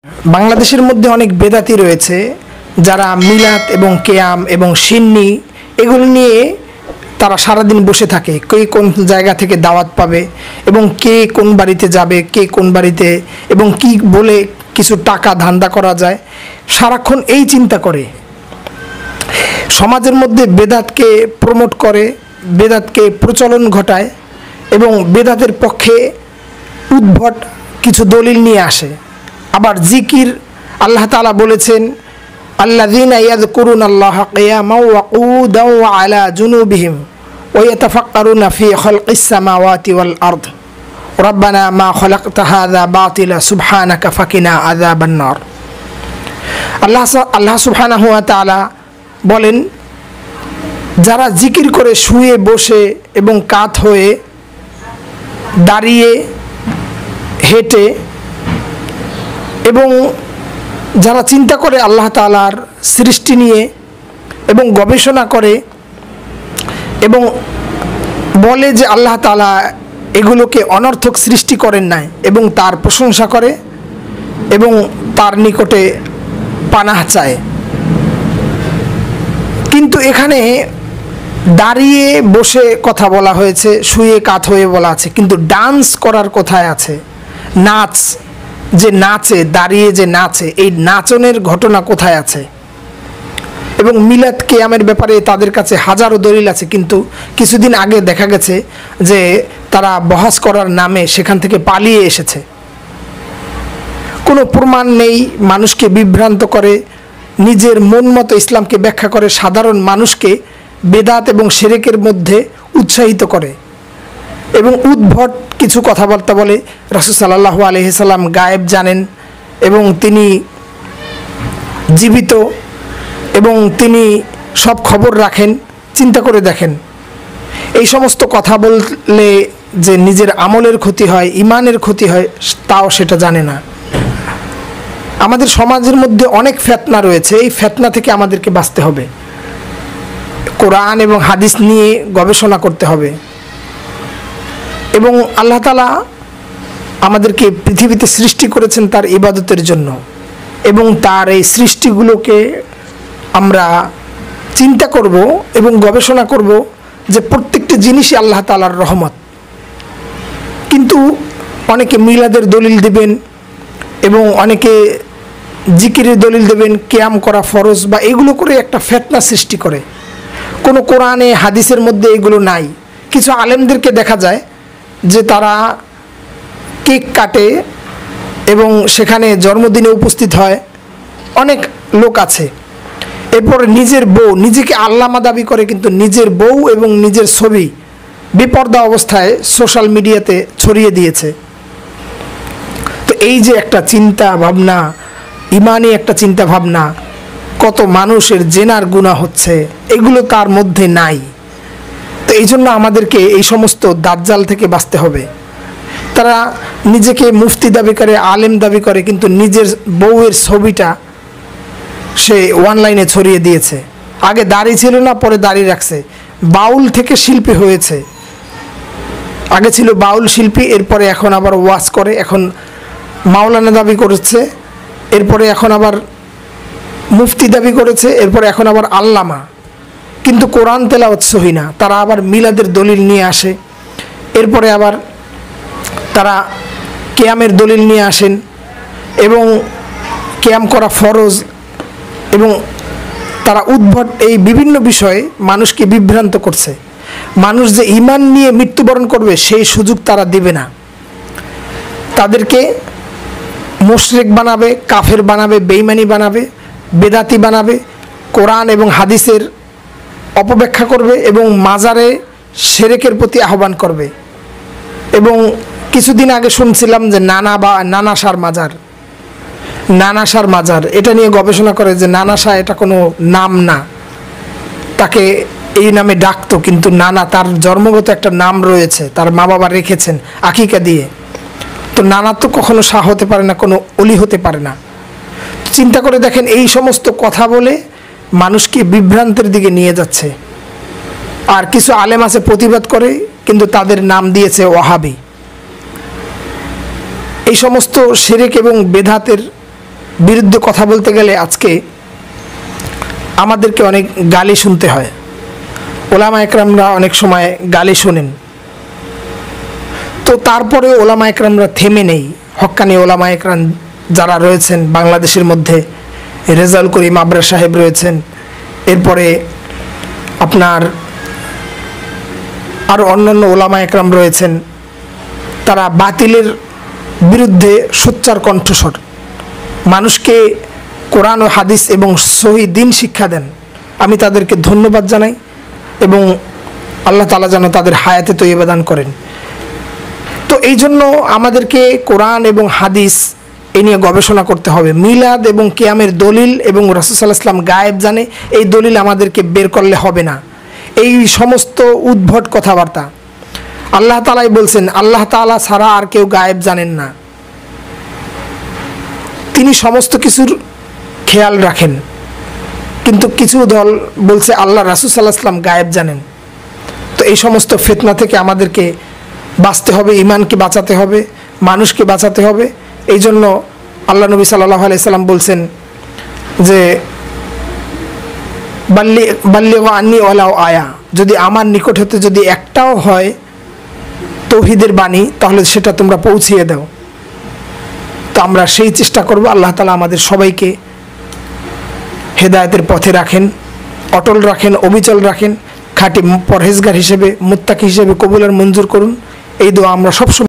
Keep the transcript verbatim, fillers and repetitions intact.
বাংলাদেশের মধ্যে অনেক বেদাতি রয়েছে যারা মিলাদ এবং কেয়াম এবং সিন্নি এগুলো নিয়ে তারা সারাদিন বসে থাকে, কে কোন জায়গা থেকে দাওয়াত পাবে এবং কে কোন বাড়িতে যাবে, কে কোন বাড়িতে এবং কি বলে কিছু টাকা ধান্দা করা যায়, সারাক্ষণ এই চিন্তা করে। সমাজের মধ্যে বেদাতকে প্রমোট করে, বেদাতকে প্রচলন ঘটায় এবং বেদাতের পক্ষে উদ্ভট কিছু দলিল নিয়ে আসে। আবার জিকির আল্লাহ তাআলা বলেছেন, আল্লাযীনা ইয়াযকুরুনাল্লাহা কিয়ামান ওয়া কুউদান ওয়া আলা জুনুবিহিম ওয়া ইয়াতাফাক্কারুনা ফি খালকিস সামাওয়াতি ওয়াল আরদ রাব্বানা মা খালাকতা হাযা বাতিলা সুবহানাকা ফাকিনা আযাবান নার। আল্লাহ আল্লাহ সুবহানাহু ওয়া তাআলা বলেন, যারা জিকির করে শুয়ে বসে এবং কাত হয়ে, দাঁড়িয়ে, হেঁটে এবং যারা চিন্তা করে আল্লাহ তাআলার সৃষ্টি নিয়ে এবং গবেষণা করে এবং বলে যে আল্লাহ তাআলা এগুলোকে অনর্থক সৃষ্টি করেন নাই এবং তার প্রশংসা করে এবং তার নিকটে পানাহ চায়। কিন্তু এখানে দাঁড়িয়ে বসে কথা বলা হয়েছে, শুয়ে কাত হয়ে বলা আছে, কিন্তু ডান্স করার কোথায় আছে? নাচ যে নাচে, দাঁড়িয়ে যে নাচে, এই নাচনের ঘটনা কোথায় আছে? এবং মিলাদ কিয়ামের ব্যাপারে তাদের কাছে হাজারো দলিল আছে, কিন্তু কিছুদিন আগে দেখা গেছে যে তারা বহাস করার নামে সেখান থেকে পালিয়ে এসেছে। কোনো প্রমাণ নেই, মানুষকে বিভ্রান্ত করে, নিজের মন মতো ইসলামকে ব্যাখ্যা করে, সাধারণ মানুষকে বেদাত এবং শিরকের মধ্যে উৎসাহিত করে এবং উদ্ভট কিছু কথাবার্তা বলে। রাসূল সাল্লাল্লাহু আলাইহি সাল্লাম গায়েব জানেন এবং তিনি জীবিত এবং তিনি সব খবর রাখেন। চিন্তা করে দেখেন, এই সমস্ত কথা বললে যে নিজের আমলের ক্ষতি হয়, ইমানের ক্ষতি হয়, তাও সেটা জানে না। আমাদের সমাজের মধ্যে অনেক ফিতনা রয়েছে, এই ফিতনা থেকে আমাদেরকে বাঁচতে হবে। কোরআন এবং হাদিস নিয়ে গবেষণা করতে হবে এবং আল্লাহ তাআলা আমাদেরকে পৃথিবীতে সৃষ্টি করেছেন তার ইবাদতের জন্য এবং তার এই সৃষ্টিগুলোকে আমরা চিন্তা করব এবং গবেষণা করব যে প্রত্যেকটি জিনিসই আল্লাহ তাআলার রহমত। কিন্তু অনেকে মিলাদের দলিল দেবেন এবং অনেকে জিকিরের দলিল দেবেন, কিয়াম করা ফরজ বা এগুলো করে একটা ফিতনা সৃষ্টি করে। কোনো কোরআনে হাদিসের মধ্যে এগুলো নাই। কিছু আলেমদেরকে দেখা যায় যে তারা কেক কাটে এবং সেখানে জন্মদিনে উপস্থিত হয়, অনেক লোক আছে। এরপর নিজের বউ, নিজেকে আল্লামা দাবি করে, কিন্তু নিজের বউ এবং নিজের ছবি বেপর্দা অবস্থায় সোশ্যাল মিডিয়াতে ছড়িয়ে দিয়েছে। তো এই যে একটা চিন্তা ভাবনা, ইমানি একটা চিন্তা ভাবনা, কত মানুষের জেনার গুনাহ হচ্ছে, এগুলো তার মধ্যে নাই। তো এই জন্য আমাদেরকে এই সমস্ত দাজ্জাল থেকে বাঁচতে হবে। তারা নিজেকে মুফতি দাবি করে, আলেম দাবি করে, কিন্তু নিজের বউয়ের ছবিটা সে অনলাইনে ছড়িয়ে দিয়েছে। আগে দাড়ি ছিল না, পরে দাড়ি রাখছে। বাউল থেকে শিল্পী হয়েছে, আগে ছিল বাউল শিল্পী, এরপরে এখন আবার ওয়াজ করে, এখন মাওলানা দাবি করেছে, এরপরে এখন আবার মুফতি দাবি করেছে, এরপরে এখন আবার আল্লামা। কিন্তু কোরআন তেলাওয়াত সহি না। তারা আবার মিলাদের দলিল নিয়ে আসে, এরপরে আবার তারা কিয়ামের দলিল নিয়ে আসেন এবং কিয়াম করা ফরজ এবং তারা উদ্ভট এই বিভিন্ন বিষয়ে মানুষকে বিভ্রান্ত করছে। মানুষ যে ঈমান নিয়ে মৃত্যুবরণ করবে সেই সুযোগ তারা দিবে না। তাদেরকে মুশরিক বানাবে, কাফের বানাবে, বেঈমানি বানাবে, বেদাতি বানাবে, কোরআন এবং হাদিসের অপব্যাখ্যা করবে এবং মাজারে শিরকের প্রতি আহ্বান করবে। এবং কিছুদিন আগে শুনছিলাম যে নানা বা নানাশার মাজার, নানাশার মাজার এটা নিয়ে গবেষণা করে যে নানাশা এটা কোনো নাম না, তাকে এই নামে ডাকতো, কিন্তু নানা তার জন্মগত একটা নাম রয়েছে, তার মা বাবা রেখেছেন আকিকা দিয়ে। তো নানা তো কখনো শাহ হতে পারে না, কোনো অলি হতে পারে না। চিন্তা করে দেখেন, এই সমস্ত কথা বলে মানুষকে বিভ্রান্তের দিকে নিয়ে যাচ্ছে। আর কিছু আলেম আছে প্রতিবাদ করে, কিন্তু তাদের নাম দিয়েছে ওয়াহাবি। এই সমস্ত শিরক এবং বেদাতের বিরুদ্ধে কথা বলতে গেলে আজকে আমাদেরকে অনেক গালি শুনতে হয়। ওলামা একরামরা অনেক সময় গালি শোনেন, তো তারপরে ওলামা একরামরা থেমে নেই। হক্কানি ওলামা একরাম যারা রয়েছেন বাংলাদেশের মধ্যে, রেজাউল করিম আবরার সাহেব রয়েছেন, এরপরে আপনার আরও অন্যান্য ওলামা একরাম রয়েছেন, তারা বাতিলের বিরুদ্ধে সোচ্চার কণ্ঠস্বর, মানুষকে কোরআন ও হাদিস এবং সহি দিন শিক্ষা দেন। আমি তাদেরকে ধন্যবাদ জানাই এবং আল্লাহ তাআলা যেন তাদের হায়াতে তৈয়বা দান করেন। তো এই জন্য আমাদেরকে কোরআন এবং হাদিস এ নিয়ে গবেষণা করতে হবে। মিলাদ এবং কিয়ামের দলিল এবং রাসূল সাল্লাল্লাহু আলাইহি ওয়াসাল্লাম গায়েব জানে, এই দলিল আমাদেরকে বের করলে হবে না। এই সমস্ত উদ্ভট কথাবার্তা আল্লাহ তাআলাই বলছেন, আল্লাহ তাআলা ছাড়া আর কেউ গায়েব জানেন না, তিনি সমস্ত কিছুর খেয়াল রাখেন। কিন্তু কিছু দল বলছে আল্লাহ রাসূল সাল্লাল্লাহু আলাইহি ওয়াসাল্লাম গায়েব জানেন। তো এই সমস্ত ফিতনা থেকে আমাদেরকে বাঁচতে হবে, ইমানকে বাঁচাতে হবে, মানুষকে বাঁচাতে হবে। এই জন্য আল্লাহ নবী সাল্লাল্লাহু আলাইহি সাল্লাম বলছেন যে বাল্লি বাল্লিগু আন্নি ওয়ালাউ আয়া, যদি আমার নিকট হতে যদি একটাও হয় তৌহিদের বাণী, তাহলে সেটা তোমরা পৌঁছিয়ে দাও। তো আমরা সেই চেষ্টা করব। আল্লাহ তাআলা আমাদের সবাইকে হেদায়েতের পথে রাখেন, অটল রাখেন, অবিচল রাখেন, খাঁটি পরহেজগার হিসেবে, মুত্তাকি হিসেবে কবুল আর মঞ্জুর করুন। এই দোয়া আমরা সবসময়